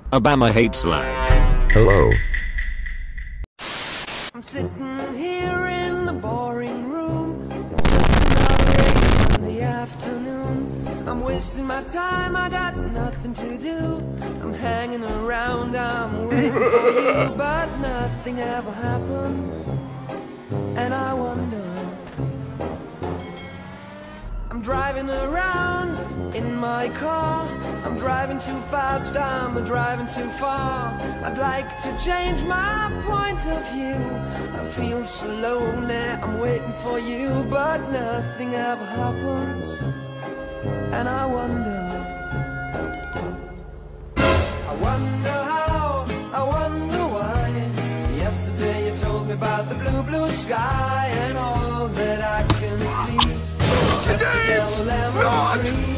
Obama hates lag. Hello. I'm sitting here in the boring room. It's just another 8 Sunday afternoon. I'm wasting my time, I got nothing to do. I'm hanging around, I'm waiting for you, but nothing ever happens. And I wonder, I'm driving around in my car. I'm driving too fast, I'm driving too far. I'd like to change my point of view. I feel so lonely, I'm waiting for you, but nothing ever happens. And I wonder how, I wonder why. Yesterday you told me about the blue, blue sky, and all that I can see is just a yellow lemon tree.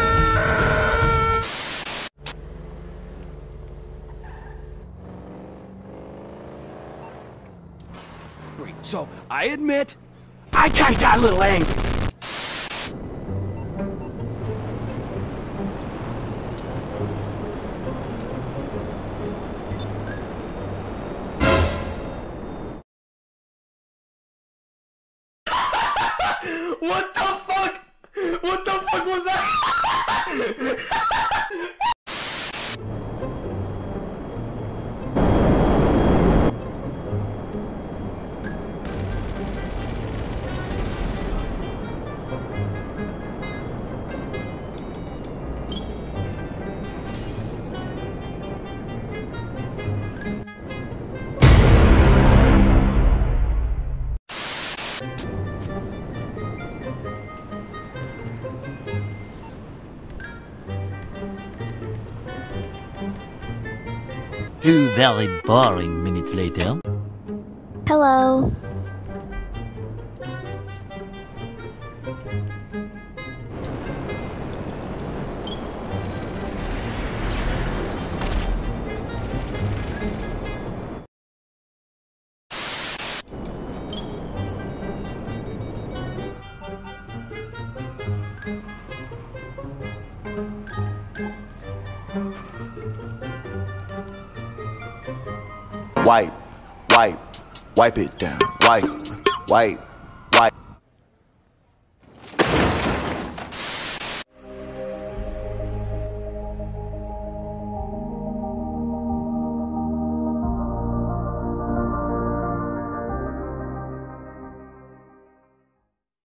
So, I admit, I kinda got a little angry. What the fuck? What the fuck was that? Two very boring minutes later. Hello. Wipe it down. Wipe